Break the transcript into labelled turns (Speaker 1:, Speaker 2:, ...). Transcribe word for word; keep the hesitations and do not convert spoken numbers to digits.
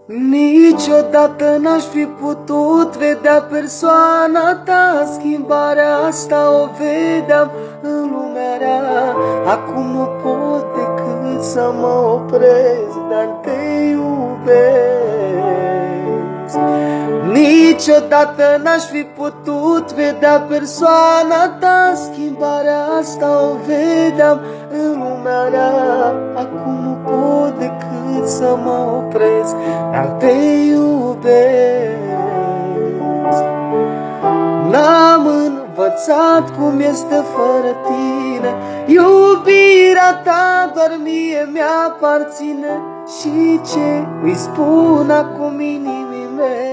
Speaker 1: Niciodată n-aș fi putut vedea persoana ta, schimbarea asta o vedeam în lumea rea. Acum nu pot decât să mă opresc, dar te iubesc. Niciodată n-aș fi putut vedea persoana ta, schimbarea asta o vedeam în lumea rea. Acum nu pot decât să mă opresc, dar te iubesc. N-am învățat cum este fără tine, iubirea ta doar mie mi-aparține. Și ce îi spun acum inimii mele?